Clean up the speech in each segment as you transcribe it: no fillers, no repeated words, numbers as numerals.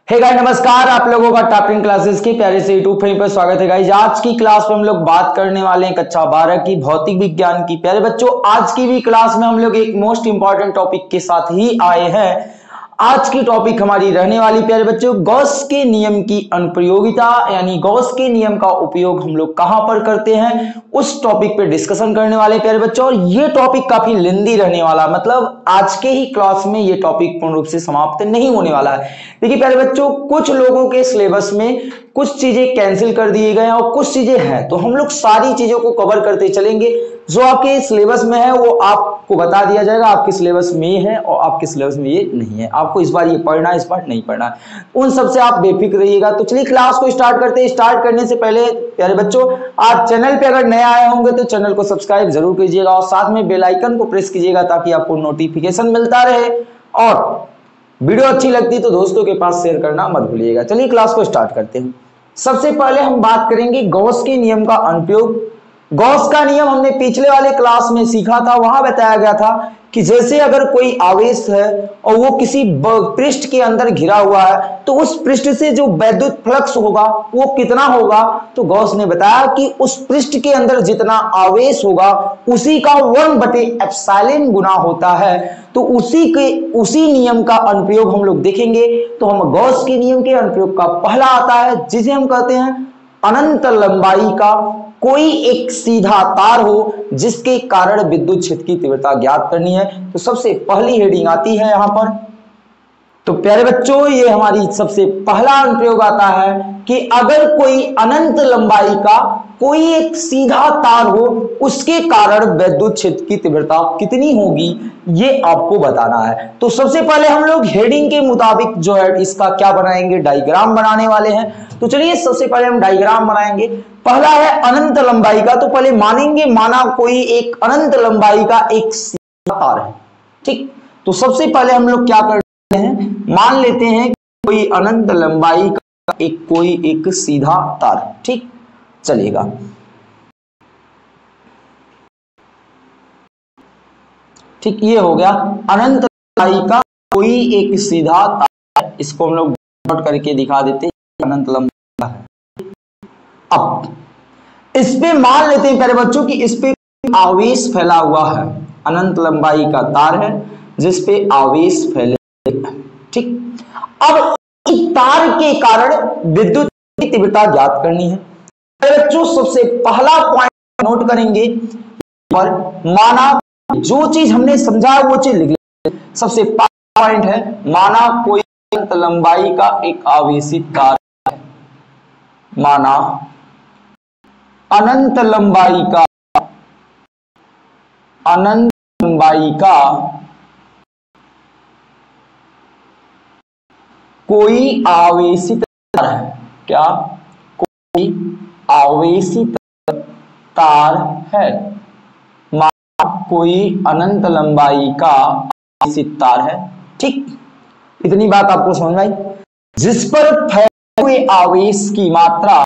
Hey guys नमस्कार, आप लोगों का टॉपिंग क्लासेस के प्यारे से यूट्यूब पर स्वागत है गाइस। आज की क्लास में हम लोग बात करने वाले हैं कक्षा 12 की भौतिक विज्ञान की। प्यारे बच्चों, आज की भी क्लास में हम लोग एक मोस्ट इंपॉर्टेंट टॉपिक के साथ ही आए हैं। आज की टॉपिक हमारी रहने वाली प्यारे बच्चों गॉस के नियम की अनुप्रयोगिता, यानी गॉस के नियम का उपयोग हम लोग कहां पर करते हैं, उस टॉपिक पे डिस्कशन करने वाले प्यारे बच्चों। और ये टॉपिक काफी लेंदी रहने वाला, मतलब आज के ही क्लास में ये टॉपिक पूर्ण रूप से समाप्त नहीं होने वाला है। देखिए प्यारे बच्चों, कुछ लोगों के सिलेबस में कुछ चीजें कैंसिल कर दिए गए हैं और कुछ चीजें हैं, तो हम लोग सारी चीजों को कवर करते चलेंगे। जो आपके सिलेबस में है वो आपको बता दिया जाएगा, आपके सिलेबस में ये है और आपके सिलेबस में ये नहीं है। आपको इस बार ये पढ़ना है, इस बार नहीं पढ़ना है, उन सब से आप बेफिक्र रहिएगा। तो चलिए क्लास को स्टार्ट करते हैं। स्टार्ट करने से पहले प्यारे बच्चों, आप चैनल पे अगर नए आए होंगे तो चैनल को सब्सक्राइब जरूर कीजिएगा और साथ में बेल आइकन को प्रेस कीजिएगा ताकि आपको नोटिफिकेशन मिलता रहे। और वीडियो अच्छी लगती तो दोस्तों के पास शेयर करना मत भूलिएगा। चलिए क्लास को स्टार्ट करते हैं। सबसे पहले हम बात करेंगे गॉस के नियम का अनुप्रयोग। गॉस का नियम हमने पिछले वाले क्लास में सीखा था। वहां बताया गया था कि जैसे अगर कोई आवेश है और वो किसी पृष्ठ के अंदर घिरा हुआ है तो उस पृष्ठ से जो वैद्युत फ्लक्स होगा वो कितना होगा। तो गॉस ने बताया कि उस पृष्ठ के अंदर जितना आवेश होगा उसी का 1/एप्सिलॉन गुना होता है। तो उसी नियम का अनुप्रयोग हम लोग देखेंगे। तो हम गॉस के नियम के अनुप्रयोग का पहला आता है जिसे हम कहते हैं अनंत लंबाई का कोई एक सीधा तार हो जिसके कारण विद्युत क्षेत्र की तीव्रता ज्ञात करनी है। तो सबसे पहली हेडिंग आती है यहां पर। तो प्यारे बच्चों, ये हमारी सबसे पहला अनुप्रयोग आता है कि अगर कोई अनंत लंबाई का कोई एक सीधा तार हो उसके कारण विद्युत क्षेत्र की तीव्रता कितनी होगी, ये आपको बताना है। तो सबसे पहले हम लोग हेडिंग के मुताबिक जो है इसका क्या बनाएंगे, डायग्राम बनाने वाले हैं। तो चलिए सबसे पहले हम डायग्राम बनाएंगे। पहला है अनंत लंबाई का। तो पहले मानेंगे, माना कोई एक अनंत लंबाई का एक सीधा तार है, ठीक। तो सबसे पहले हम लोग क्या करते हैं, मान लेते हैं कोई अनंत लंबाई का कोई एक सीधा तार, ठीक, चलेगा। ठीक, ये हो गया अनंत लंबाई का कोई एक सीधा तार। इसको हम लोग नोट करके दिखा देते हैं, अनंत लंबाई का है। अब इस पे मान लेते हैं प्यारे बच्चों कि इस पे आवेश फैला हुआ है। अनंत लंबाई का तार है जिस पे आवेश फैले, ठीक। अब इस तार के कारण विद्युत की तीव्रता ज्ञात करनी है। बच्चों सबसे पहला पॉइंट नोट करेंगे पर, माना जो चीज हमने समझा वो चीज लिख लेंगे। सबसे पहला पॉइंट है, माना कोई अनंत लंबाई का एक आवेशित तार है। माना अनंत लंबाई का कोई आवेशित तार है। क्या? कोई आवेशित तार है। माना कोई अनंत लंबाई का आवेशित तार है, ठीक। इतनी बात आपको समझ आई। जिस पर फैले हुए आवेश की मात्रा,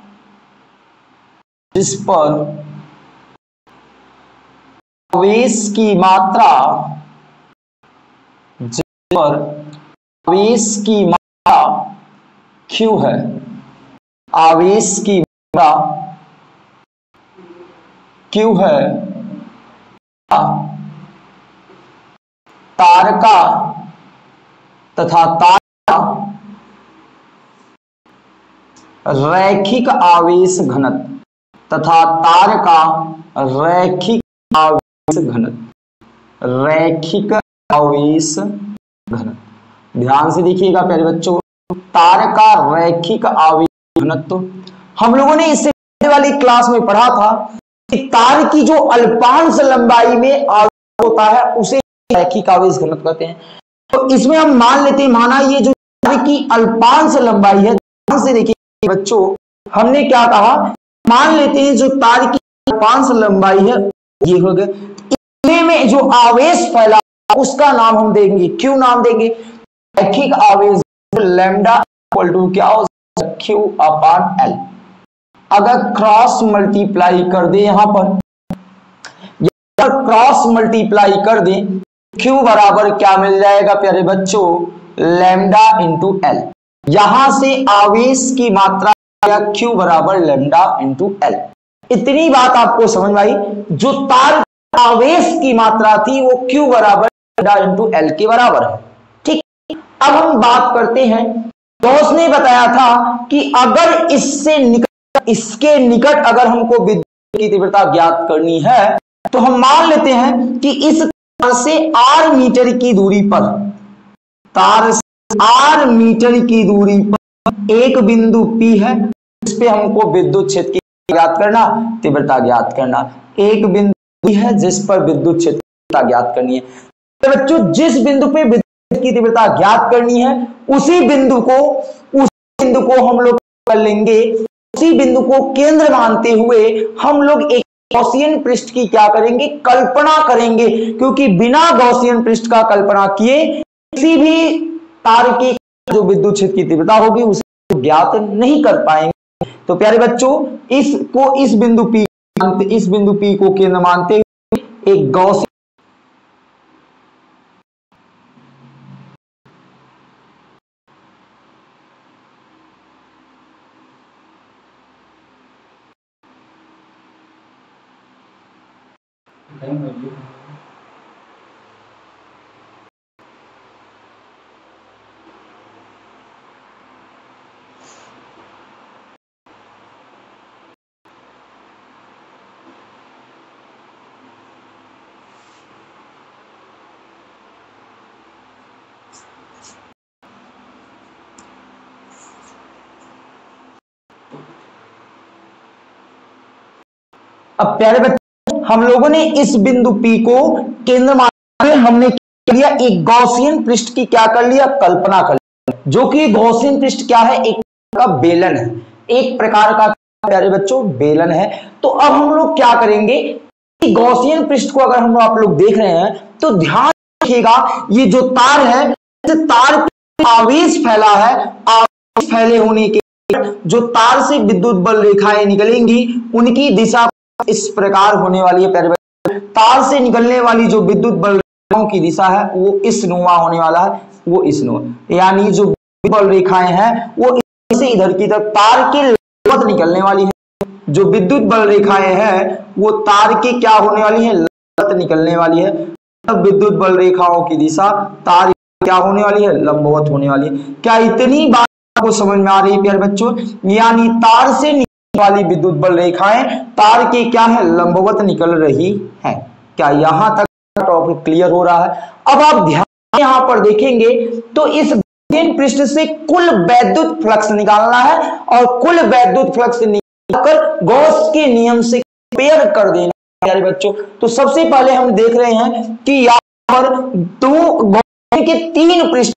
जिस पर आवेश की मात्रा, जिस पर आवेश की मात्रा Q है, आवेश की मात्रा Q है, तार का तथा तार का रैखिक आवेश घनत्व तथा तार का रैखिक आवेश घनत्व, रैखिक आवेश घनत्व। ध्यान से देखिएगा प्यारे बच्चों, तार का रैखिक आवेश घनत्व हम लोगों ने इससे पहले वाली क्लास में पढ़ा था कि तार की जो अल्पांश लंबाई में आवेश होता है उसे रैखिक आवेश घनत्व कहते हैं। तो इसमें हम मान लेते हैं, माना ये जो तार की अल्पांश लंबाई है, ध्यान से देखिए बच्चों, हमने क्या कहा, मान लेते हैं जो तार की अल्पांश लंबाई है ये हो गए, इसमें जो आवेश फैला उसका नाम हम देंगे Q नाम देंगे। रैखिक आवेश लैम्डा इक्वल टू क्या हो, Q/L। अगर क्रॉस मल्टीप्लाई कर दे, यहां पर क्रॉस मल्टीप्लाई कर दें, Q बराबर क्या मिल जाएगा प्यारे बच्चों, लैम्डा इंटू L। यहां से आवेश की मात्रा Q बराबर लैम्डा इंटू एल। इतनी बात आपको समझ में आई। जो तार आवेश की मात्रा थी वो Q बराबर लैम्डा इंटू एल के बराबर है। ठीक, अब हम बात करते हैं, गॉस ने बताया था कि अगर इसके निकट अगर हमको विद्युत की तीव्रता ज्ञात करनी है तो हम मान लेते हैं कि इस तार से r मीटर की दूरी पर, तार से r मीटर की दूरी पर एक बिंदु P है, इस पे हमको विद्युत क्षेत्र की ज्ञात करना, तीव्रता ज्ञात करना। एक बिंदु P है जिस पर विद्युत क्षेत्र की तीव्रता ज्ञात करनी है। तो बच्चों जिस बिंदु पे विद्युत की तीव्रता ज्ञात करनी है उसी बिंदु को हम लोग कर लेंगे, उसी बिंदु को केंद्र मानते हुए हम लोग एक गॉसियन पृष्ठ की क्या करेंगे, कल्पना करेंगे। क्योंकि बिना गॉसियन पृष्ठ का कल्पना किए किसी भी तार की जो विद्युत क्षेत्र की तीव्रता होगी उसे ज्ञात नहीं कर पाएंगे। तो प्यारे बच्चों इस बिंदु P को केंद्र मानते हुए एक गॉसियन अब प्यारे बच्चों हम लोगों ने इस बिंदु P को केंद्र मानते हमने क्या लिया, एक गॉसियन पृष्ठ की क्या कर लिया, कल्पना कर लिया। जो कि गॉसियन पृष्ठ क्या है, एक का बेलन है, एक प्रकार का प्यारे बच्चों बेलन है। तो अब हम लोग क्या करेंगे, गॉसियन पृष्ठ को अगर हम आप लोग देख रहे हैं तो ध्यान रखिएगा, ये जो तार है, तार पे आवेश फैला है, आवेश फैले होने के जो तार से विद्युत बल रेखाएं निकलेंगी उनकी दिशा इस प्रकार होने वाली है। प्यारे बच्चों तार से निकलने वाली जो विद्युत बल रेखाओं की दिशा है वो इस नुमा होने वाला है, वो इस नुमा, यानी जो विद्युत बल रेखाएं हैं वो इसे इधर की तरफ तार के लंबवत निकलने वाली है। जो विद्युत बल रेखाएं हैं वो तार की क्या होने वाली है, लंबवत निकलने वाली है। तब विद्युत बल रेखाओं की दिशा तार क्या होने वाली है, लंबवत होने वाली है। क्या इतनी बात आपको समझ में आ रही है प्यारे बच्चों? यानी तार से वाली विद्युत बल रेखाएं तार के क्या है, लंबवत निकल रही हैं। क्या यहां तक टॉपिक क्लियर हो रहा है? अब आप ध्यान यहां पर देखेंगे तो इस गॉसियन पृष्ठ से कुल वैद्युत फ्लक्स निकालना है और कुल वैद्युत फ्लक्स निकालकर गॉस के नियम से पेयर कर देना प्यारे बच्चों। तो सबसे पहले हम देख रहे हैं कि यहां पर दो गॉसियन के तीन पृष्ठ,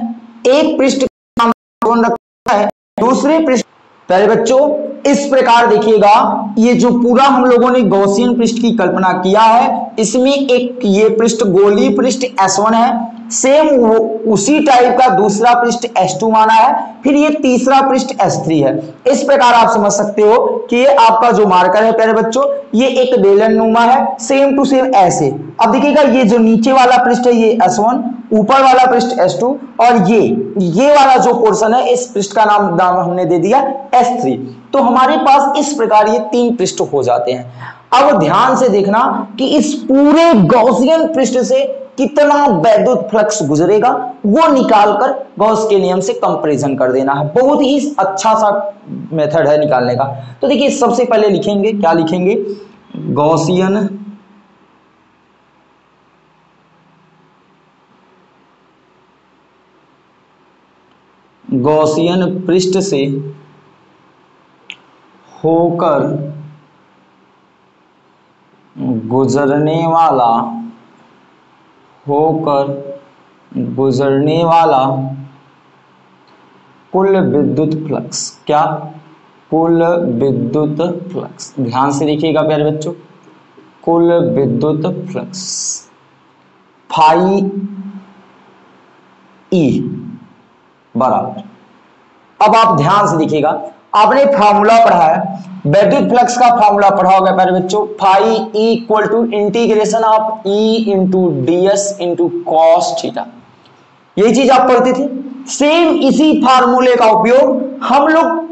एक पृष्ठ का नाम रखा है, दूसरे पृष्ठ प्यारे बच्चों इस प्रकार देखिएगा, ये जो पूरा हम लोगों ने गॉसियन पृष्ठ की कल्पना किया है इसमें एक ये पृष्ठ गोलीय पृष्ठ S1 है, सेम वो उसी टाइप का दूसरा पृष्ठ S2 माना है, फिर ये तीसरा पृष्ठ S3 है। इस प्रकार आप समझ सकते हो कि ये आपका जो मार्कर है प्यारे बच्चों ये एक बेलन नुमा है, सेम टू सेम ऐसे। अब देखिएगा ये जो नीचे वाला पृष्ठ है ये S1, ऊपर वाला पृष्ठ S2 और ये वाला जो पोर्शन है इस पृष्ठ का नाम हमने दे दिया S3। तो हमारे पास इस प्रकार ये तीन पृष्ठ हो जाते हैं। अब ध्यान से देखना कि इस पूरे गॉसियन पृष्ठ से कितना वैद्युत फ्लक्स गुजरेगा वो निकालकर गॉस के नियम से कंपैरिजन कर देना है। बहुत ही अच्छा सा मेथड है निकालने का। तो देखिए सबसे पहले लिखेंगे, क्या लिखेंगे, गॉसियन पृष्ठ से होकर गुजरने वाला कुल विद्युत फ्लक्स, क्या, कुल विद्युत फ्लक्स, ध्यान से देखिएगा प्यारे बच्चों, कुल विद्युत फ्लक्स फाई ई बराबर। अब आप ध्यान से देखिएगा, आपने फार्मूला पढ़ा है, वैद्युत फ्लक्स का फार्मूला पढ़ा होगा प्यारे बच्चों, phi E equal to integration of E into d s into cos theta. यही चीज आप पढ़ते थे। सेम इसी फार्मूले का उपयोग हम लोग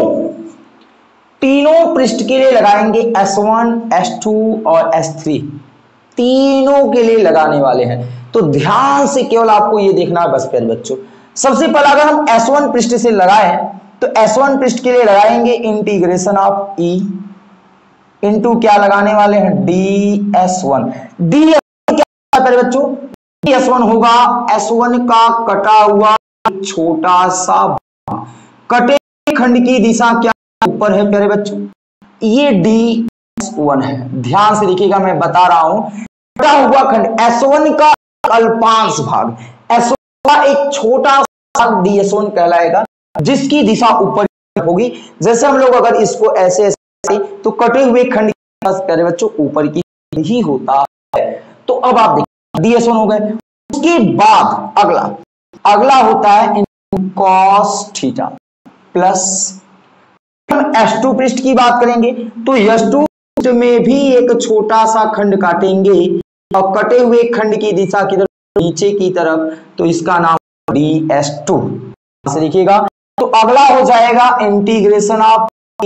तीनों पृष्ठ के लिए लगाएंगे, S1, S2 और S3 तीनों के लिए लगाने वाले हैं। तो ध्यान से केवल आपको ये देखना है बस प्यारे बच्चों। सबसे पहला अगर हम S1 पृष्ठ से लगाएं तो S1 पृष्ठ के लिए लगाएंगे इंटीग्रेशन ऑफ E इंटू क्या लगाने वाले हैं, DS1। DS1 क्या है प्यारे बच्चों, DS1 होगा S1 का कटा हुआ छोटा सा भाग। कटे खंड की दिशा क्या ऊपर है प्यारे बच्चों, ये DS1 है। ध्यान से देखिएगा, मैं बता रहा हूं, कटा हुआ खंड S1 का अल्पांश भाग, S1 का एक छोटा सा DS1 कहलाएगा, जिसकी दिशा ऊपर होगी। जैसे हम लोग अगर इसको ऐसे तो कटे हुए खंड प्यारे बच्चों ऊपर की ही होता है। तो अब आप देखिए DS1 हो गए। उसके बाद अगला होता है cos थीटा प्लस, हम S2 पृष्ठ की बात करेंगे तो S2 पृष्ठ में भी एक छोटा सा खंड काटेंगे और कटे हुए खंड की दिशा की तरफ नीचे की तरफ, तो इसका नाम DS2 से लिखिएगा। तो अगला हो जाएगा integration of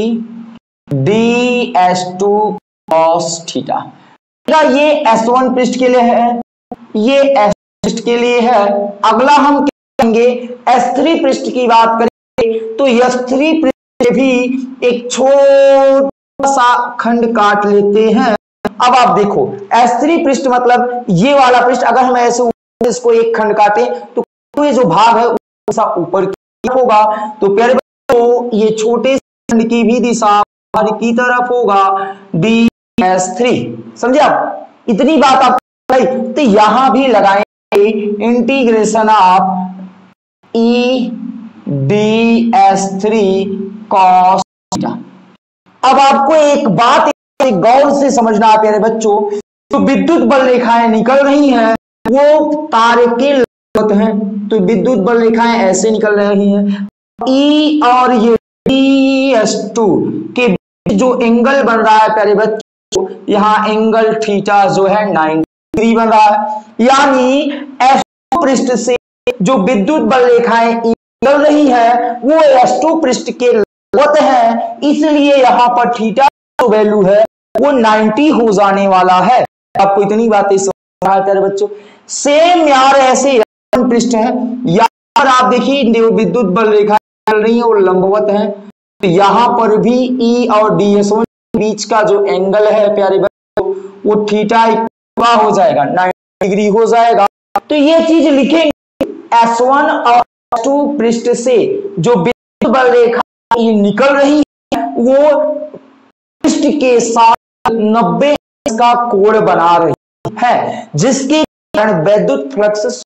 DS2 cos theta. ये S1 पृष्ठ के लिए है, ये S पृष्ठ के लिए है। अगला हम क्या करेंगे, S3 पृष्ठ की बात करेंगे तो S3 पृष्ठ भी एक छोटा सा खंड काट लेते हैं। अब आप देखो S3 पृष्ठ मतलब ये वाला पृष्ठ, अगर हम ऐसे इसको एक खंड काटे तो ये जो भाग है ऊपर की होगा। तो प्यारे बच्चों ये छोटे खंड की भी दिशा की तरफ होगा, DS3। समझे आप, इतनी बात आप तो यहां भी लगाएंगे integration of DS3 cos theta. अब आपको एक बात गौर से समझना है प्यारे बच्चों, तो विद्युत बल रेखाएं निकल रही हैं वो तारे के लंबवत हैं। तो विद्युत बल रेखाएं ऐसे निकल रही हैं, E और ये DS2 के जो एंगल बन रहा है प्यारे बच्चों, यहाँ एंगल थीटा जो है 90 डिग्री बन रहा है। यानी S2 पृष्ठ से जो विद्युत बल रेखाएं निकल रही है वो S2 पृष्ठ के लंबवत है, इसलिए यहाँ पर थीटा जो वैल्यू है वो 90 हो जाने वाला है। आपको इतनी बातें समझ रहा है प्यारे बच्चों। सेम यार ऐसे पृष्ठ है, यहाँ आप देखिए विद्युत बल रेखाएं चल रही है और लंबवत है, तो यहां पर भी E और DS1 के बीच का जो एंगल है प्यारे बच्चों वो थीटा हो जाएगा, 90 डिग्री हो जाएगा। तो ये चीज लिखेंगे, S1 और S2 पृष्ठ से जो विद्युत बल रेखा निकल रही है वो पृष्ठ के साथ 90 का कोण बना रही है, जिसके कारण विद्युत फ्लक्स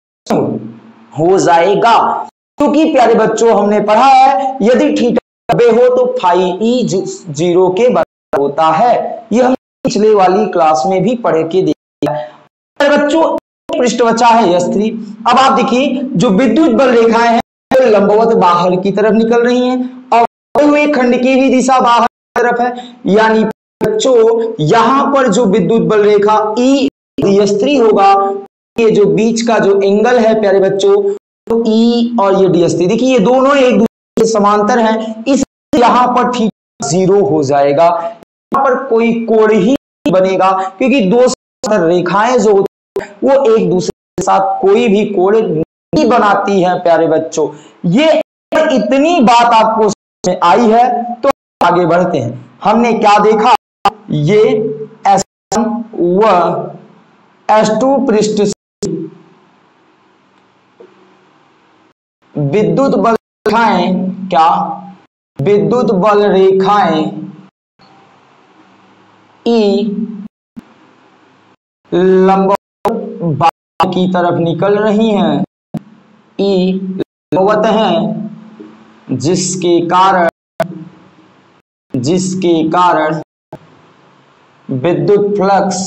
हो जाएगा। क्योंकि प्यारे बच्चों हमने पढ़ा है यदि थीटा 90 हो तो फाई ई 0 के बराबर होता है। यह हम पिछले वाली क्लास में भी पढ़ के देखा है। प्यारे बच्चों पृष्ठ बचा है S3। अब आप देखिए जो विद्युत बल रेखाएं हैं लंबवत बाहर की तरफ निकल रही हैं और हुए खंड की भी दिशा बाहर की तरफ है। यानी बच्चों यहां पर जो विद्युत बल रेखा E DS3 होगा, ये जो बीच का जो एंगल है प्यारे बच्चों तो E और ये DS3, देखिए ये दोनों एक दूसरे के समांतर हैं, इस यहाँ पर थीटा 0 हो जाएगा। यहाँ पर कोई कोण ही नहीं बनेगा क्योंकि दो रेखाएं जो होती हैं वो एक दूसरे के साथ कोई भी कोण नहीं बनाती हैं प्यारे बच्चों। ये इतनी बात आपको समझ में आई है तो आगे बढ़ते हैं। हमने क्या देखा, ये S1 व S2 पृष्ठ विद्युत बल रेखाएं विद्युत बल रेखाएं E लंबवत की तरफ निकल रही हैं, E लंबवत हैं, जिसके कारण विद्युत फ्लक्स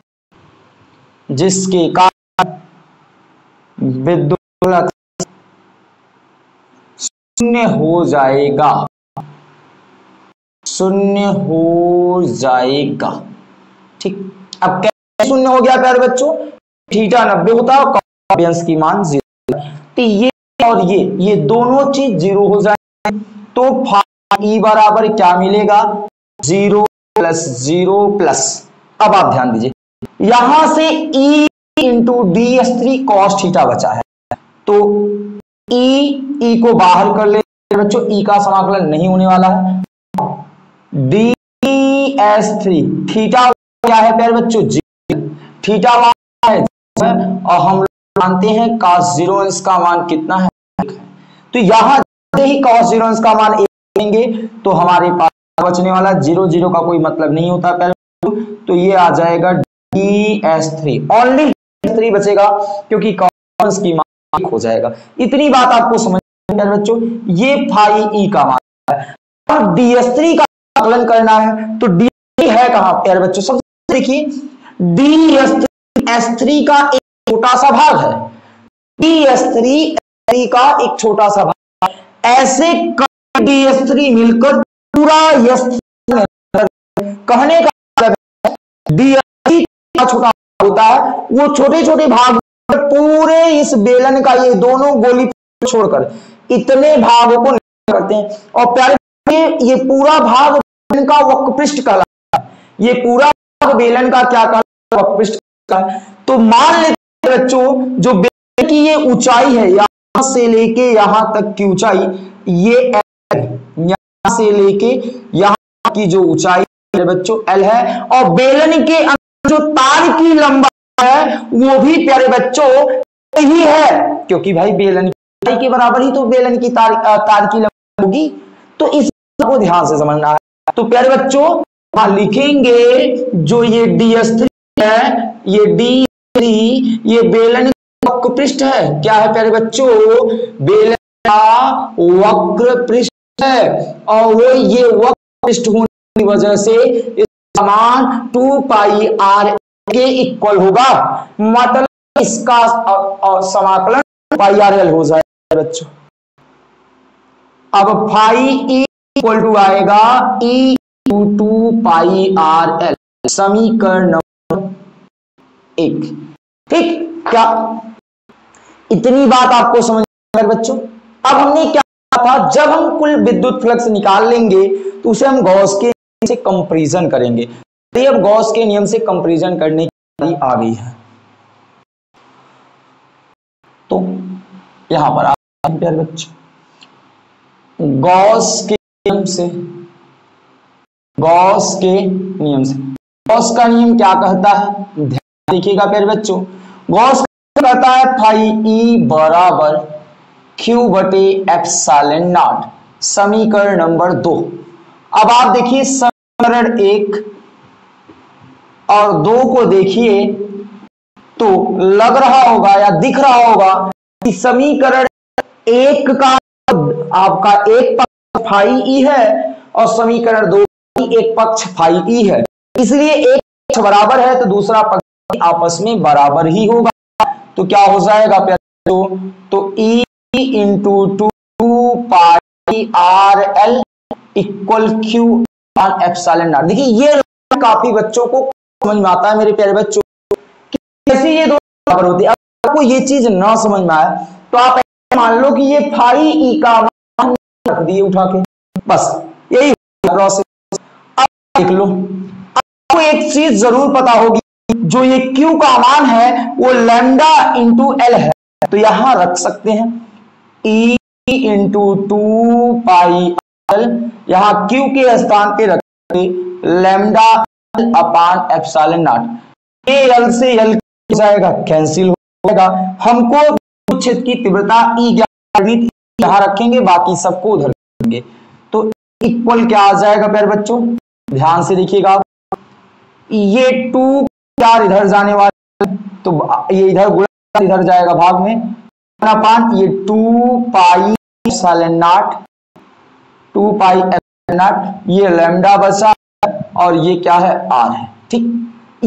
शून्य हो जाएगा। ठीक, अब कैसे शून्य हो गया प्यारे बच्चों, थीटा 90 होता है और cos की मान 0। तो ये और ये दोनों चीज जीरो हो जाए तो फाई ई बराबर क्या मिलेगा, 0 प्लस 0 प्लस। अब आप ध्यान दीजिए, यहां से E into d s three cos theta बचा है, तो ई को बाहर कर ले बच्चों, ई का समाकलन नहीं होने वाला है। डी एस थ्री थीटा क्या है प्यारे बच्चों, थीटा है, और हम जानते हैं cos 0 अंश का मान कितना है, तो यहां से ही cos 0 अंश का मान 1 लेंगे तो हमारे पास बचने वाला 0 0 का कोई मतलब नहीं होता प्यारे, तो ये आ जाएगा ds3, ओनली ds3 बचेगा क्योंकि cos अंश की मान 1 हो जाएगा। इतनी बात आपको समझ में बच्चों, ये फाई ई का मान है और ds3 का आकलन करना है, तो ds3 है कहां प्यारे बच्चों, सबसे देखिए ds3 का एक छोटा सा भाग है, ds3 का एक छोटा सा भाग, ऐसे ds3 मिलकर पूरा s3 कहने का मतलब है ds3 का छोटा होता है, वो छोटे छोटे भाग पूरे इस बेलन का ये दोनों गोली छोड़कर इतने भागों को करते हैं, और प्यारे ये पूरा भाग बेलन का वक्रपृष्ठ कहलाता है, ये पूरा भाग बेलन का क्या कहलाता है, वक्रपृष्ठ कहलाता है। तो मान लेते बच्चों जो बेलन की ये ऊंचाई है, यहां से लेके यहां तक की ऊंचाई, ये यहां से लेके यहां की जो ऊंचाई है बच्चों L है, और बेलन के अंदर जो तार की लंबाई है वो भी प्यारे बच्चों ही है, क्योंकि भाई बेलन की के बराबर ही तो बेलन की तार की लंबाई होगी, तो इस को ध्यान से समझना है। तो प्यारे बच्चों लिखेंगे जो ये ds3 है, ये d3 ये बेलन का वक्र पृष्ठ है, क्या है प्यारे बच्चों, बेलन का वक्र पृष्ठ है, और वो ये वक्र पृष्ठ होने की वजह से इसका मान 2 पाई r के इक्वल होगा, मतलब इसका समाकलन पाई आर एल हो जाएगा बच्चों। अब फाई ई इक्वल टू आएगा E to 2 pi r l, समीकरण नंबर 1। ठीक, क्या इतनी बात आपको समझ में बच्चों? अब हमने क्या था, जब हम कुल विद्युत फ्लक्स निकाल लेंगे तो उसे हम गॉस के नियम से कंपैरिजन करेंगे, तो अब गॉस के नियम से कंपैरिजन करने की बारी आ गई है। तो यहां पर आप प्यारे बच्चों गॉस के नियम से, गॉस के नियम से, गॉस का नियम क्या कहता है, ध्यान देखिएगा प्यारे बच्चों, गॉस कहता है फाई ई बराबर क्यू बटे एप्सिलॉन नॉट, समीकरण नंबर 2। अब आप देखिए समीकरण 1 और 2 को देखिए तो लग रहा होगा या दिख रहा होगा कि समीकरण 1 का आपका एक पक्ष फाई ई है और समीकरण 2 एक पक्ष फाई ई है, इसलिए एक पक्ष बराबर है तो दूसरा पक्ष आपस में बराबर ही होगा, तो क्या हो जाएगा प्यारे, तो E into 2 pi r l equal Q on epsilon naught. देखिए ये काफी बच्चों को समझ में आता है मेरे प्यारे बच्चों, कैसे ये दोनों बराबर होते हैं। अगर आपको ये चीज ना समझ में आए तो आप मान लो कि ये फाई ई का मान रख दिए उठा के, बस यही प्रोसेस। अब देख लो, आपको एक चीज जरूर पता होगी, जो ये क्यू का मान है वो लैम्डा इंटू एल है, तो यहां रख सकते हैं ई इंटू 2 पाई एल, यहां क्यू के स्थान पे रखते लैम्डा अपान एप्सिलॉन नॉट, ये एल से एल जाएगा कैंसिल हो जाएगा, हमको क्षेत्र की तीव्रता ई यहां रखेंगे, बाकी सबको उधर रखेंगे, तो इक्वल क्या आ जाएगा प्यारे बच्चों, ध्यान से देखिएगा, ये 2 4 इधर जाने वाला तो ये इधर गुणा इधर जाएगा भाग में, अपान ये 2 pi epsilon naught, 2 pi epsilon naught, ये लैम्डा बचा और ये क्या है आर है। ठीक,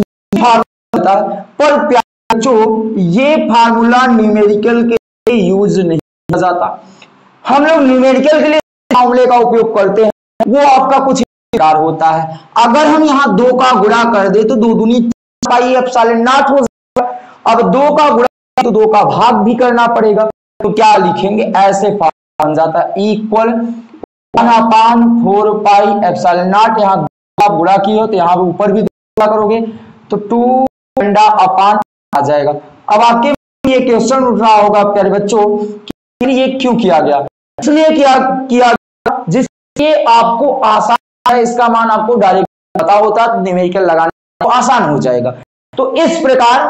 पर प्यारो ये फार्मूला न्यूमेरिकल के लिए यूज नहीं किया जाता, हम लोग न्यूमेरिकल के लिए फार्मूले का उपयोग करते हैं, वो आपका कुछ प्रकार होता है। अगर हम यहाँ 2 का गुणा कर दे तो 2 दूनी पाई एप्सिलॉन नॉट हो जाएगा, अब 2 का गुणा तो 2 का भाग भी करना पड़ेगा, तो क्या लिखेंगे, ऐसे बन जाता है इक्वल 1/4 पाई एप्सिलॉन नॉट। यहाँ आप गुणा किए हो तो यहाँ पे ऊपर भी गुणा करोगे तो 2 लैम्डा अपान आ जाएगा। अब आपके ये क्वेश्चन उठ रहा होगा प्यारे बच्चों कि ये क्यों किया गया, इसलिए किया गया जिससे आपको आसान है, इसका मान आपको डायरेक्ट पता होता है, न्यूमेरिकल लगाना तो आसान हो जाएगा। तो इस प्रकार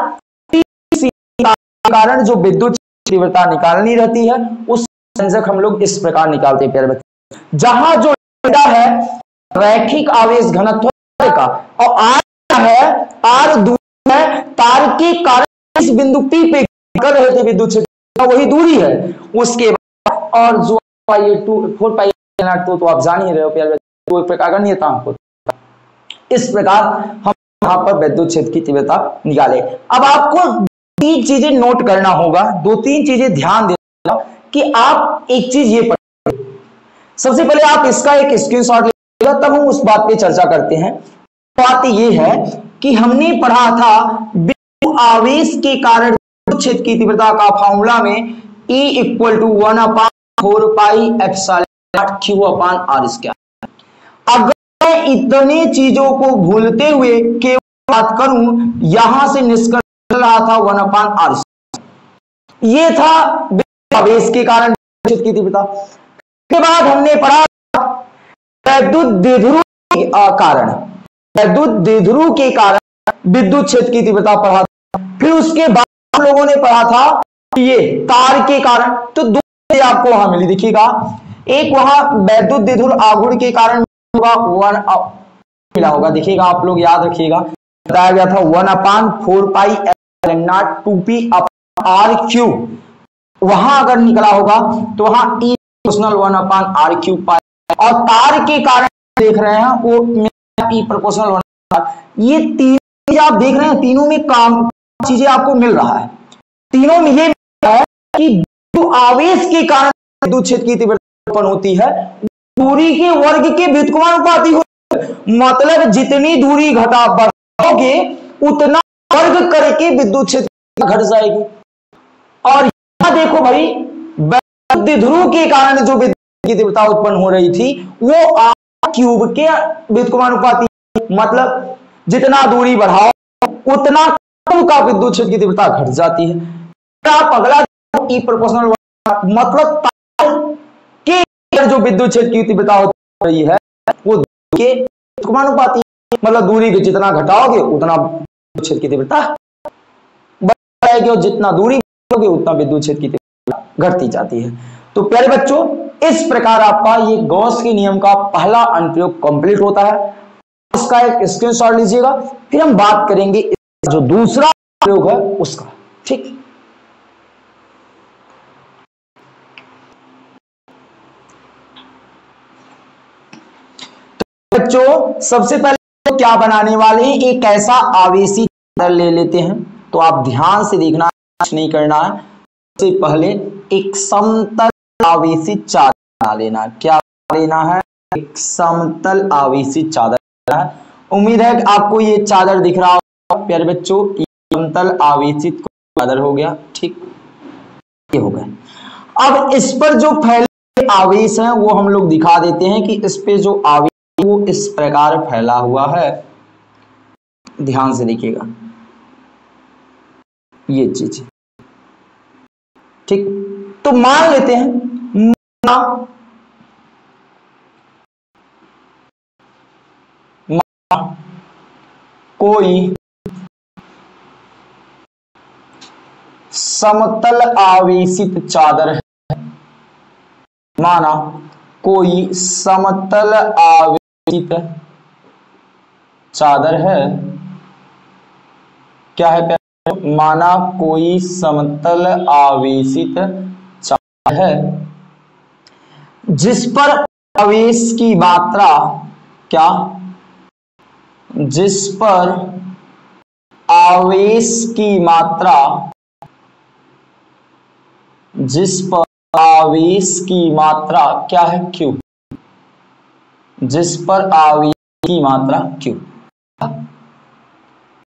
कारण जो विद्युत तीव्रता निकालनी रहती है उस संयोजक हम लोग इस प्रकार निकालते हैं प्यारे बच्चों। जहां जो लैम्डा है रैखिक आवेश घनत्व का और आर है, आर दूरी है तार के कारण इस बिंदु P पे कर रहे थे विद्युत क्षेत्र वही दूरी है, उसके बाद और जो ये 4 पाई तो आप जान ही रहे हो प्यारे बच्चों, कोई प्रकार का नियतांक होता है। इस प्रकार हम यहाँ पर विद्युत क्षेत्र की तीव्रता निकाले। अब आपको 3 चीजें नोट करना होगा, 2-3 चीजें ध्यान देना कि आप एक चीज ये पढ़ें। सबसे पहले आप इसका एक स्क्रीनशॉट लेगा तब हम उस बात पे चर्चा करते हैं। बात ये है कि हमने पढ़ा था बिंदु आवेश के कारण विद्युत क्षेत्र की तीव्रता का फॉर्मूला में E = 1/4 pi epsilon not Q/r²। अगर मैं इतने चीजों को भूलते हुए केवल बात करूं, यहां से निष्कर्ष रहा था 1/r²। ये था आवेश के कारण विद्युत क्षेत्र की तीव्रता। के बाद हमने पढ़ा विद्युत द्विध्रुव के कारण, विद्युत द्विध्रुव के कारण विद्युत क्षेत्र की तीव्रता पढ़ा था। फिर उसके बाद हम लोगों ने पढ़ा था ये तार के कारण, तो 2 चीजें आपको वहां मिली दिखिएगा, एक वहां विद्युत द्विध्रुव आघूर्ण के कारण होगा 1 मिला होगा, देखिएगा आप लोग याद रखिएगा, बताया गया था 1/4 पाई एप्सिलॉन नॉट 2p/r³। वहां अगर निकला होगा तो वहां E प्रोपोर्शनल 1/r³ पाई, और तार के कारण देख रहे हैं वो E प्रोपोर्शनल 1/r। ये 3 चीज आप देख रहे हैं, तीनों में काम चीजें आपको मिल रहा है। तीनों में ये है कि जो आवेश के कारण विद्युत क्षेत्र की तीव्रता उत्पन्न होती है दूरी के वर्ग के व्युत्क्रमानुपाती हो, मतलब जितनी दूरी घटा बढ़ाओगे उतना वर्ग करके विद्युत क्षेत्र घट जाएगी। और यहां देखो भाई विद्युत द्विध्रुव के कारण जो विद्युत की तीव्रता उत्पन्न हो रही थी वो r³ के व्युत्क्रमानुपाती, मतलब जितना दूरी बढ़ाओ उतना कम का विद्युत क्षेत्र की तीव्रता घट जाती है। आप अगला E प्रोपोर्शनल, मतलब तार के जो विद्युत क्षेत्र की तीव्रता हो रही है वो के व्युत्क्रमानुपाती, मतलब दूरी के जितना घटाओगे उतना विद्युत क्षेत्र की तीव्रता बढ़ जाएगी, और जितना दूरी बढ़ाओगे उतना विद्युत क्षेत्र की तीव्रता घटती जाती है। तो प्यारे बच्चों इस प्रकार आपका ये गॉस के नियम का पहला अनुप्रयोग कंप्लीट होता है। उसका एक स्क्रीनशॉट लीजिएगा, फिर हम बात करेंगे जो दूसरा प्रयोग है उसका। ठीक, तो बच्चों सबसे पहले तो क्या बनाने वाले हैं, एक ऐसा आवेशी चादर ले लेते हैं। तो आप ध्यान से देखना, कुछ नहीं करना है, सबसे पहले एक समतल आवेशी चादर बना लेना। क्या लेना है, एक समतल आवेशी चादर लेना है। उम्मीद है कि आपको ये चादर दिख रहा होगा प्यारे बच्चों, समतल आवेशित चादर हो गया। ठीक, ये हो गया। अब इस पर जो फैले आवेश हैं वो हम लोग दिखा देते हैं कि इस पे जो आवेश वो इस प्रकार फैला हुआ है। ध्यान से देखिएगा ये चीज। ठीक, तो मान लेते हैं कोई समतल आवेशित चादर है, माना कोई समतल आवेशित चादर है। क्या है, माना कोई समतल आवेशित चादर है जिस पर आवेश की मात्रा, क्या, जिस पर आवेश की मात्रा, जिस पर आवेश की मात्रा क्या है, Q, जिस पर आवेश की मात्रा Q,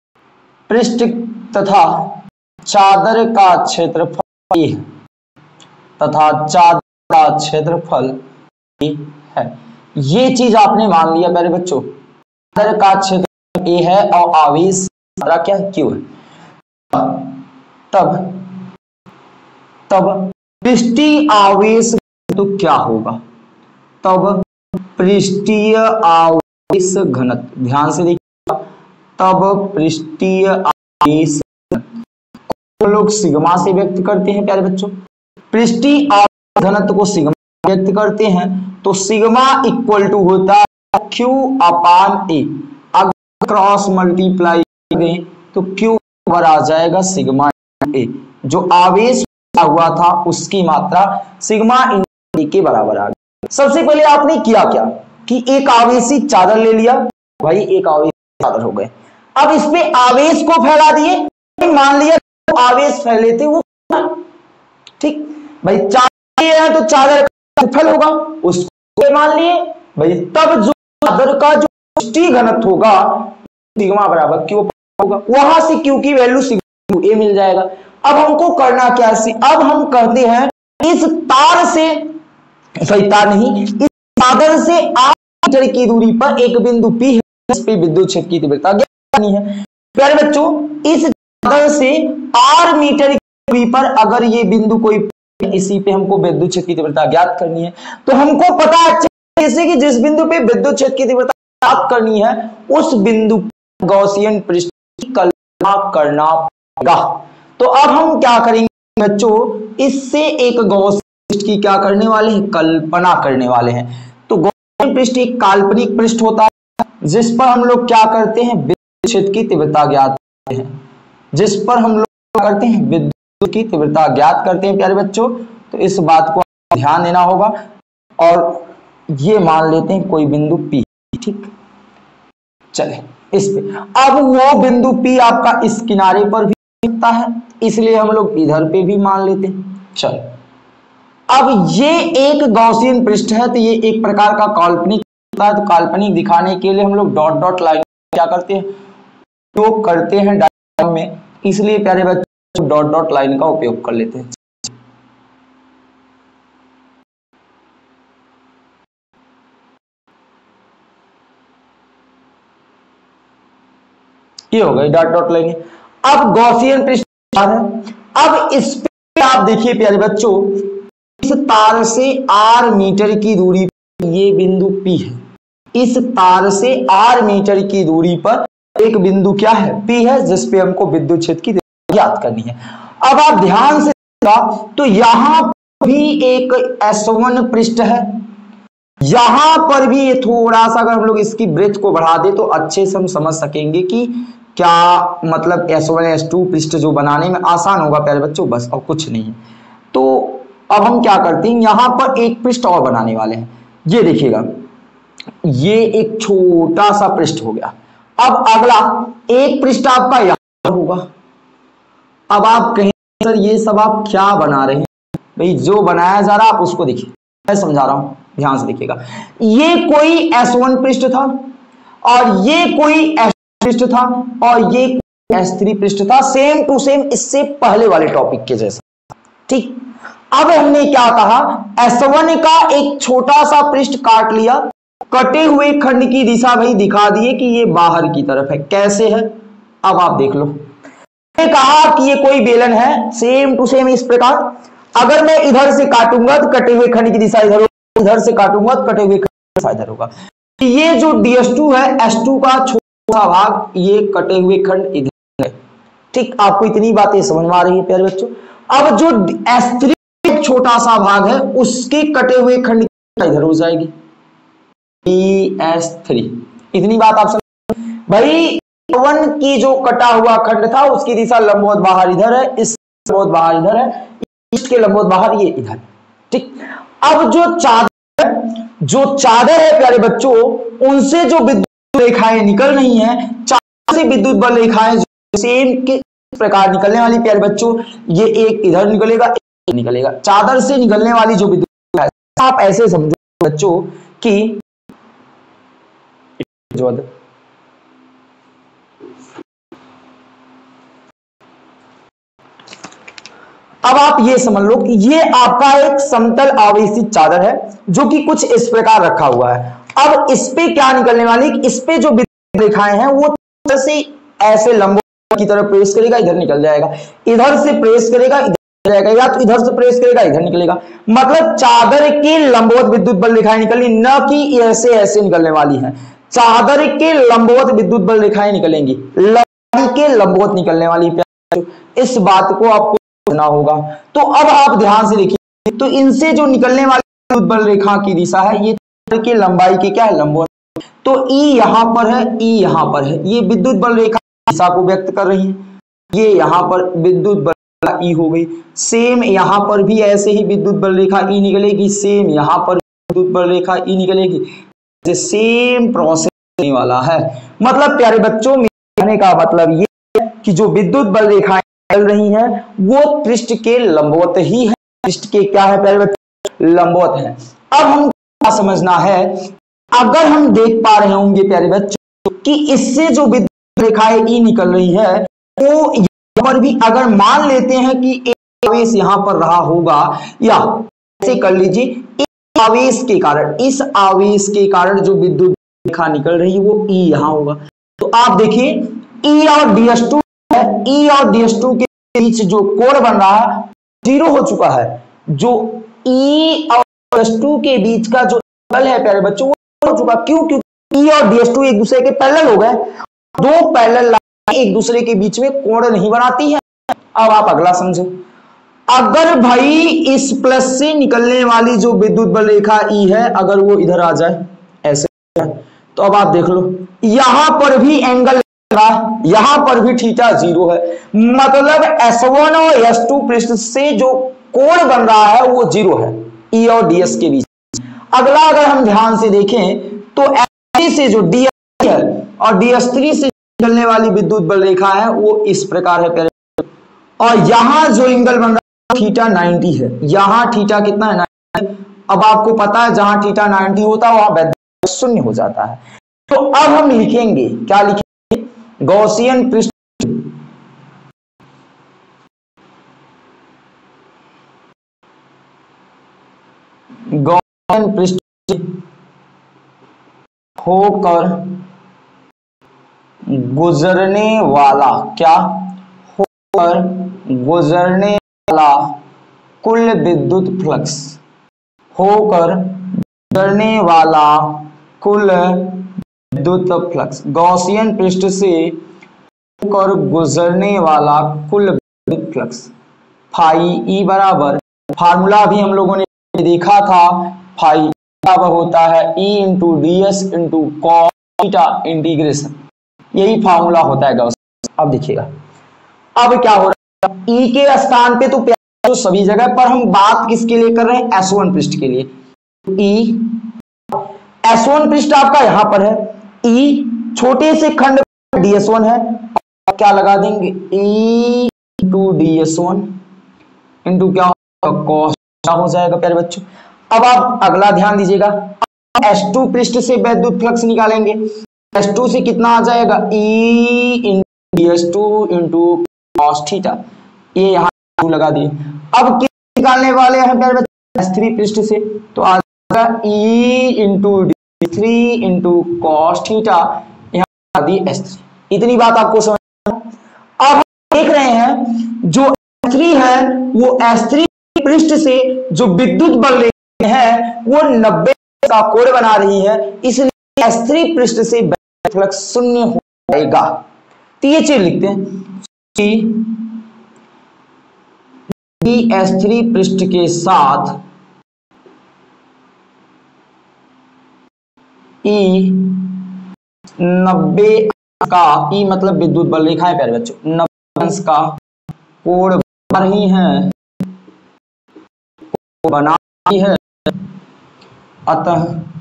पृष्ठ तथा चादर का क्षेत्रफल A है। तथा चादर का क्षेत्रफल ए है। ये चीज आपने मान लिया प्यारे बच्चों, चादर का क्षेत्रफल ए है और आवेश मात्रा क्या क्यू है। तब तब पृष्ठीय आवेश तो क्या होगा, तब पृष्ठीय आवेश घनत्व, ध्यान से देखिए, तब पृष्ठीय आवेश हम लोग सिग्मा से व्यक्त करते हैं प्यारे बच्चों, पृष्ठीय आवेश घनत्व को सिग्मा व्यक्त करते हैं, तो सिग्मा इक्वल टू होता है क्यू अपान ए। अगर क्रॉस मल्टीप्लाई करें तो क्यू बराबर आ जाएगा सिग्मा ए, जो आवेश हुआ था उसकी मात्रा सिग्मा ए के बराबर आ गई। सबसे पहले आपने किया क्या कि एक आवेशी चादर ले लिया, भाई एक आवेशी चादर हो गए, अब इस पे आवेश को फैला दिए, मान लिया तो आवेश फैले थे वो, ठीक भाई चादर है तो चादर का फल होगा उसको मान लिए भाई, तब जो चादर का जो पृष्ठीय घनत्व होगा सिग्मा बराबर क्यू होगा, वहां से क्यू की वैल्यू सिग्मा ए मिल जाएगा। अब हमको करना क्या है, अब हम कहते हैं इस तार से, सही तार नहीं, इस चादर से 8 मीटर की दूरी पर एक बिंदु P है, इस पे विद्युत क्षेत्र की तीव्रता ज्ञात करनी है। प्यारे बच्चों इस चादर से 8 मीटर की दूरी पर अगर ये बिंदु कोई, इसी पे हमको विद्युत क्षेत्र की तीव्रता ज्ञात करनी है, तो हमको पता है जैसे कि जिस बिंदु पे विद्युत क्षेत्र की तीव्रता ज्ञात करनी है उस बिंदु गॉसियन पृष्ठ की कल्पना करना पड़ेगा। तो अब हम क्या करेंगे बच्चों, इससे एक गॉसियन पृष्ठ की क्या करने वाले हैं, कल्पना करने वाले हैं। तो गॉसियन पृष्ठ एक काल्पनिक पृष्ठ होता है जिस पर हम लोग क्या करते हैं, विद्युत क्षेत्र की तीव्रता ज्ञात करते हैं, जिस पर हम लोग क्या करते हैं, विद्युत की तीव्रता ज्ञात करते हैं प्यारे बच्चों। तो इस बात को ध्यान देना होगा और ये मान लेते हैं कोई बिंदु P, ठीक, चले इस पे, अब वो बिंदु P आपका इस किनारे पर भी दिखता है इसलिए हम लोग इधर पे भी मान लेते हैं। चलो अब ये एक गॉसियन पृष्ठ है तो ये एक प्रकार का काल्पनिक होता है, तो काल्पनिक दिखाने के लिए हम लोग डॉट डॉट लाइन क्या करते हैं, उपयोग करते हैं डायग्राम में, इसलिए प्यारे बच्चों डॉट डॉट लाइन का उपयोग कर लेते हैं। ये हो गई डॉट डॉट लाइन। अब गॉसियन पृष्ठ है, अब इस पे आप देखिए प्यारे बच्चों, इस तार से r मीटर की दूरी पर ये बिंदु P है, इस तार से r मीटर की दूरी पर एक बिंदु क्या है, P है, जिस पे हमको विद्युत क्षेत्र की ज्ञात करनी है। अब आप ध्यान से तो यहां भी एक S1 पृष्ठ है, यहां पर भी थोड़ा सा अगर हम लोग इसकी ब्रेथ को बढ़ा दे तो अच्छे से हम समझ सकेंगे कि क्या मतलब S1 S2 पृष्ठ जो बनाने में आसान होगा प्यारे बच्चों, बस और कुछ नहीं है। तो अब हम क्या करते हैं, यहां पर एक पृष्ठ और बनाने वाले हैं, ये देखिएगा ये एक छोटा सा पृष्ठ हो गया। अब अगला एक पृष्ठ आपका यहां होगा। अब आप कहें सर ये सब आप क्या बना रहे हैं, भाई जो बनाया जा रहा है आप उसको देखिए, मैं समझा रहा हूं ध्यान से देखिएगा। ये कोई S1 पृष्ठ था और ये कोई S2 पृष्ठ था और ये S3 पृष्ठ था, सेम टू सेम इससे पहले वाले टॉपिक के जैसा, ठीक। अब हमने क्या कहा, S1 का एक छोटा सा पृष्ठ काट लिया, कटे हुए खंड की दिशा भाई दिखा दिए कि ये बाहर की तरफ है, कैसे है अब आप देख लो। मैंने कहा कि ये कोई बेलन है, सेम टू सेम इस प्रकार, अगर मैं इधर से काटूंगा तो कटे हुए खंड की दिशा इधर होगी, इधर से काटूंगा तो कटे हुए खंड की दिशा इधर होगा। ये जो DS2 है, S2 का छोटा भाग, ये कटे हुए खंड इधर है, ठीक। आपको इतनी बातें समझ में आ रही है प्यारे बच्चों। अब जो S3 छोटा सा भाग है उसके कटे हुए खंड इधर हो जाएगी DS3, इतनी बात आप समझ भाई। S1 की जो कटा हुआ खंड था उसकी दिशा लंबवत बाहर इधर है, इस लंबवत बाहर इधर है, इसके लंबवत बाहर ये इधर, ठीक। अब जो चादर है प्यारे बच्चों, उनसे जो विद्युत रेखाएं निकल रही हैं, चादर से विद्युत बल रेखाएं सेम के प्रकार निकलने वाली प्यारे बच्चों, ये एक इधर निकलेगा एक निकलेगा, चादर से निकलने वाली जो विद्युत है आप ऐसे समझो बच्चों कि अब आप ये समझ लो कि ये आपका एक समतल आवेशित चादर है जो कि कुछ इस प्रकार रखा हुआ है। अब इस पे क्या निकलने वाली, इस पे जो बिंदु रेखाएं हैं वो से ऐसे लंबवत की तरफ प्रेस करेगा, इधर निकल जाएगा, इधर से प्रेस करेगा इधर जाएगा, या तो इधर से प्रेस करेगा इधर निकलेगा। मतलब चादर के लंबवत विद्युत बल रेखाएं निकली, न कि ऐसे ऐसे निकलने वाली हैं। चादर के लंबवत विद्युत बल रेखाएं निकलेंगी, लंबाई के लंबवत निकलने वाली। इस बात को आपको समझना होगा। तो अब आप ध्यान से देखिए, तो इनसे जो निकलने वाली विद्युत बल रेखा की दिशा है ये चादर की लंबाई के क्या है, लंबवत। तो ई यहां पर है, ई यहां पर है, ये विद्युत बल रेखा दिशा को व्यक्त कर रही है। ये यहां पर विद्युत बल रेखा ई हो गई। सेम यहां पर भी ऐसे ही विद्युत बल रेखा ई निकलेगी, सेम यहां पर विद्युत बल रेखा ई निकलेगी। सेम प्रोसेस होने वाला है। मतलब प्यारे बच्चों, कहने का मतलब ये है कि जो विद्युत बल रेखाएं चल रही हैं वो पृष्ठ के लंबवत ही है। पृष्ठ के क्या है प्यारे बच्चों, लंबवत है। अब हम क्या समझना है, अगर हम देख पा रहे होंगे प्यारे बच्चों कि इससे जो विद्युत रेखाएं ई निकल रही है, तो यहां पर भी अगर मान लेते हैं कि एक आवेश यहां पर रहा होगा, या ऐसे कर लीजिए, इस आवेश के कारण, इस आवेश के कारण जो विद्युत रेखा निकल रही है वो ई यहां होगा। तो आप देखिए ई और DS2 है, ई और DS2 के बीच जो कोण बन रहा है जीरो हो चुका है। जो ई और DS2 के बीच का जो बल है प्यारे बच्चों वो हो चुका। क्यों? क्योंकि ई और DS2 एक दूसरे के पैरेलल हो गए। दो पैरेलल लाइन एक दूसरे के बीच में कोण नहीं बनाती है। अब आप अगला समझो, अगर भाई इस प्लस से निकलने वाली जो विद्युत बल रेखा ई है अगर वो इधर आ जाए ऐसे, तो अब आप देख लो यहां पर भी एंगल, यहां पर भी थीटा जीरो है। मतलब S1 और S2 पृष्ठ से जो कोण बन रहा है वो जीरो है ई और DS के बीच। अगला अगर हम ध्यान से देखें तो S3 से जो DS है और DS3 से निकलने वाली विद्युत बल रेखा है वो इस प्रकार है। और यहां जो एंगल बन रहा है थीटा 90 है। यहां थीटा कितना है, 90। अब आपको पता है जहां थीटा 90 होता है वहां वैद्युत शून्य हो जाता है। तो अब हम लिखेंगे, क्या लिखेंगे, गॉसियन पृष्ठ, गॉसियन पृष्ठ होकर गुजरने वाला, क्या होकर गुजरने वाला कुल विद्युत फ्लक्स, होकर गुजरने वाला कुल विद्युत फ्लक्स, गॉसियन पृष्ठ से होकर गुजरने वाला कुल विद्युत फ्लक्स फाई ई बराबर, फार्मूला भी हम लोगों ने देखा था, फाई बराबर होता है E into DS into cos theta integration, यही फार्मूला होता है गॉसियन। अब देखिएगा अब क्या हो रहा है, ई के स्थान पे तो सभी जगह पर हम बात किसके लिए कर रहे हैं, S1 पृष्ठ के लिए। ई S1 पृष्ठ आपका यहां पर है, ई छोटे से खंड DS1 है, और क्या लगा देंगे ई इंटू DS1 इंटू क्या कॉस हो जाएगा प्यारे बच्चों। अब आप अगला ध्यान दीजिएगा, S2 पृष्ठ से विद्युत फ्लक्स निकालेंगे, S2 से कितना आ जाएगा E into DS2 into cos theta, ये यहां लगा दिए। अब क्या निकालने वाले हैं प्यारे बच्चों, S3 पृष्ठ से, तो आ जाएगा E into D3 into cos theta, यहां दी S3। इतनी बात आपको समझ। अब देख रहे हैं जो S3 है वो S3 पृष्ठ से जो विद्युत बल रेखा है वो 90 का कोण बना रही है, इसलिए S3 पृष्ठ से फ्लक्स शून्य हो जाएगा। तो ये चीज लिखते हैं कि S3 पृष्ठ के साथ ई 90 का, ई मतलब विद्युत बल रेखा है प्यारे बच्चों, 90 का कोण बना रही है, बना रही है, अतः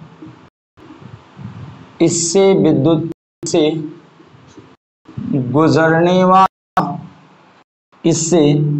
इससे विद्युत से गुजरने वाला, इससे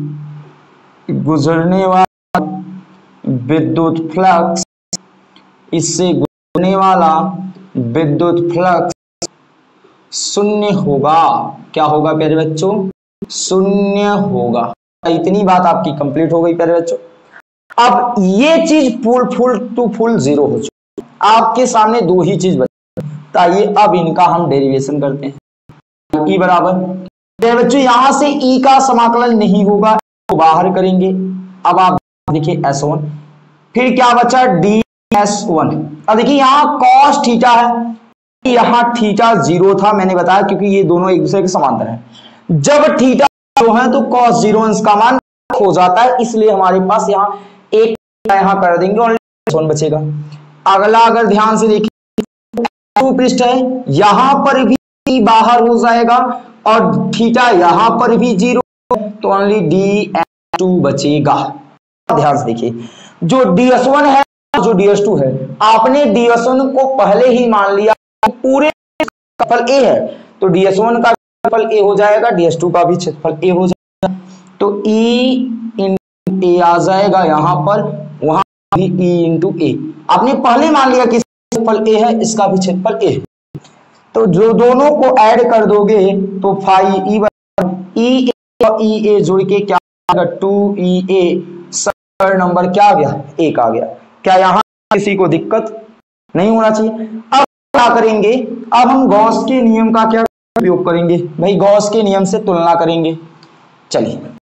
गुजरने वाला विद्युत फ्लक्स, इससे गुजरने वाला विद्युत फ्लक्स शून्य होगा। क्या होगा प्यारे बच्चों, शून्य होगा। इतनी बात आपकी कंप्लीट हो गई प्यारे बच्चों। अब ये चीज फुल टू फुल जीरो हो चुकी, आपके सामने दो ही चीज बची। आइए अब इनका हम डेरिवेशन करते हैं। ई बराबर प्यारे बच्चों यहां से ई का समाकलन नहीं होगा, तो बाहर करेंगे। अब आप देखिए S1, फिर क्या बचा DS1। अब देखिए यहां कॉस थीटा है, यहां थीटा जीरो था, मैंने बताया क्योंकि ये दोनों एक दूसरे के समांतर हैं। जब थीटा जीरो है तो कॉस जीरो अंश का मान हो जाता है, इसलिए हमारे पास यहाँ एक यहां कर देंगे और S1 बचेगा। अगला अगर ध्यान से देखिए पृष्ठ है, यहां पर भी बाहर हो जाएगा और थीटा यहां पर भी जीरो, तो ओनली DS2 बचेगा। ध्यान से देखिए जो DS1 है जो DS2 है, आपने DS1 को पहले ही मान लिया पूरे क्षेत्रफल A है, तो DS1 का क्षेत्रफल A हो जाएगा, DS2 का भी क्षेत्रफल A हो जाएगा, तो E इंटू A आ जाएगा यहां पर, वहां भी E इंटू A। आपने पहले मान लिया कि क्षेत्रफल A है, इसका भी क्षेत्रफल A है, तो जो दोनों को ऐड कर दोगे तो फाई E और EA जुड़ के क्या आएगा 2EA, सर नंबर क्या आ गया 1 आ गया। क्या यहां किसी को दिक्कत नहीं होना चाहिए। अब क्या करेंगे, अब हम गॉस के नियम का क्या उपयोग करेंगे भाई, गॉस के नियम से तुलना करेंगे। चलिए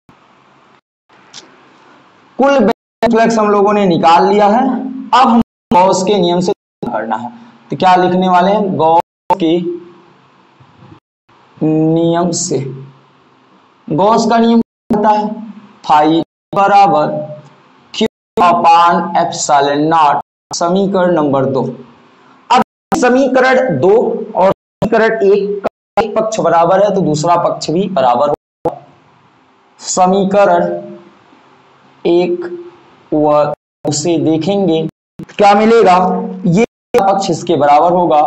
कुल फ्लक्स हम लोगों ने निकाल लिया है, अब हम गॉस के नियम से करना है, तो क्या लिखने वाले हैं, गॉस के नियम से। गॉस का नियम होता है फाई बराबर Q अपान एप्सिलॉन नॉट, समीकरण नंबर 2। अब समीकरण 2 और समीकरण 1 का एक पक्ष बराबर है तो दूसरा पक्ष भी बराबर होगा। समीकरण 1 व उसे देखेंगे क्या मिलेगा, ये पक्ष इसके बराबर होगा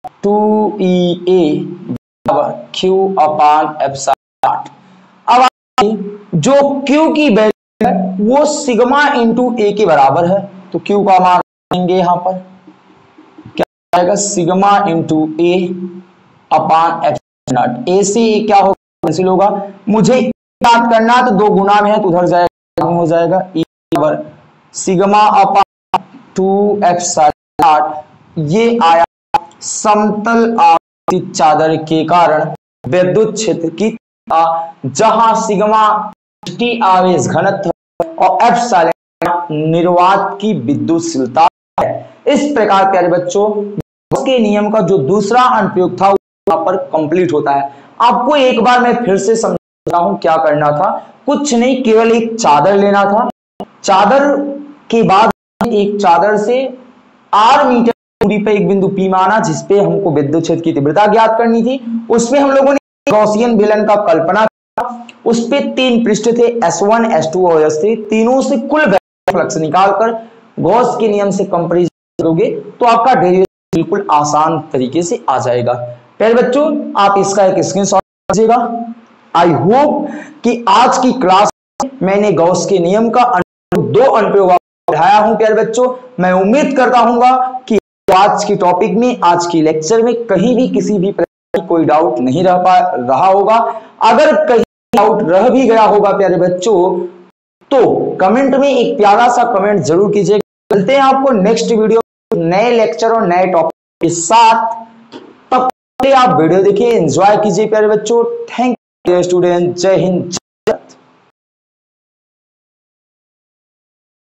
2EA बराबर Q अपान एप्सिलॉन नॉट। अब जो Q की वैल्यू है वो सिग्मा इंटू A के बराबर है, तो Q का मान लेंगे यहां पर क्या आएगा, sigma into A upon epsilon naught. A से A क्या होगा, कैंसिल होगा। मुझे याद करना तो दो गुना में है तो उधर जाएगा, हो जाएगा E बराबर सिग्मा अपान 2 एप्सिलॉन नॉट। ये आया समतल आवर्तित चादर के कारण विद्युत क्षेत्र की, जहां सिग्मा आवेश घनत्व और एप्सिलॉन निर्वात की विद्युतशीलता है। इस प्रकार प्यारे बच्चों गॉस के नियम का जो दूसरा अनुप्रयोग था वहां पर कंप्लीट होता है। आपको एक बार मैं फिर से समझाता हूं क्या करना था, कुछ नहीं, केवल एक चादर लेना था। चादर के बाद एक चादर से R मीटर दूरी पे एक बिंदु P माना, जिसपे हमको विद्युत क्षेत्र की तीव्रता ज्ञात करनी थी। उसमें हम लोगों ने गॉसियन विलन का कल्पना, उस पे 3 पृष्ठ थे S1, S2 और S3, तीनों से कुल फ्लक्स निकालकर गॉस के नियम से कंपैरिजन करोगे तो आपका डेरिवेशन बिल्कुल आसान तरीके से आ जाएगा। पहले बच्चों आप इसका एक स्क्रीनशॉट लीजिएगा। आई होप कि आज की क्लास में मैंने गॉस के नियम का दो अनुप्रयोग पढ़ाया हूं। प्यारे बच्चों मैं उम्मीद करता हूं कि आज की टॉपिक में, आज की लेक्चर में कहीं भी किसी भी प्रकार की कोई डाउट नहीं रहा होगा। अगर कहीं डाउट रह भी गया होगा प्यारे बच्चों तो कमेंट में एक प्यारा सा कमेंट जरूर कीजिएगा। मिलते हैं आपको नेक्स्ट वीडियो नए लेक्चर और नए टॉपिक के साथ। तब तक आप वीडियो देखिए, एंजॉय कीजिए प्यारे बच्चों। थैंक यू स्टूडेंट, जय हिंद।